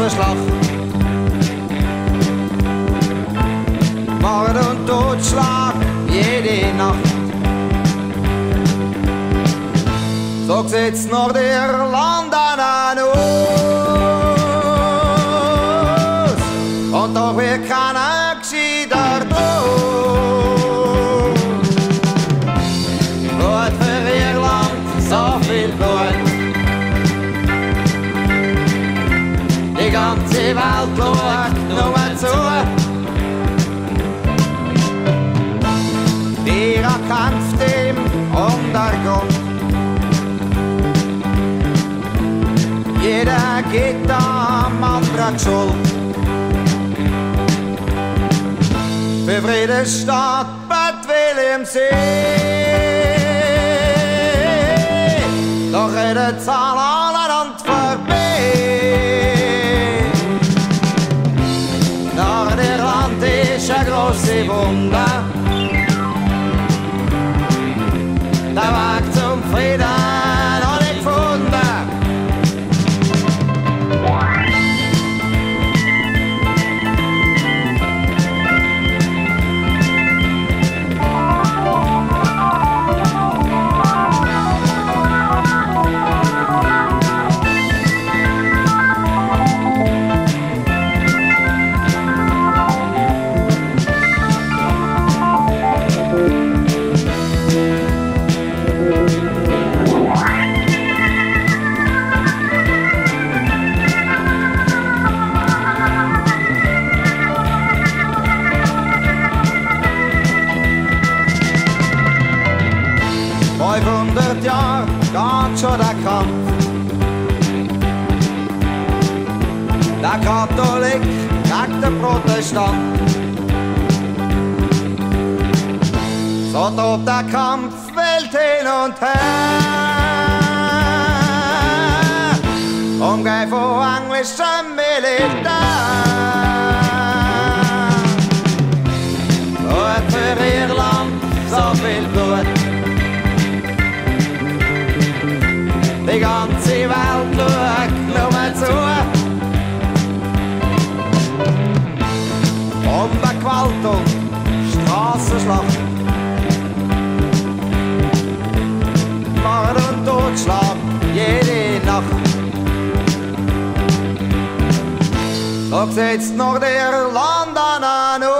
Straßenschlacht. Mord und Totschlag jede Nacht. So sieht's Nordirland an aus. Und doch wird keiner gescheiter draus. Gut für Irland, so viel Blut. Die ganze Welt schaut nur zu. Jeder kämpft im Untergrund. Jeder geht am anderen Schuld. Für Frieden steht Bad Wilhelmsee. Doch redet's aneinander vorbei. Nordirland ist ein grosses Wunder. Der Weg zum Frieden noch nicht gefunden. Jahre geht schon der Kampf. Der Katholik gegen den Protestant. So tobt der Kampf Welt hin und her. Umgehen von englischem Militär. Und für Irland so viel Blut. Die ganze Welt schaut nur zu. Bombenqualt und Straßenschlacht. Mord und Totschlag jede Nacht. So sieht's Nordirland an.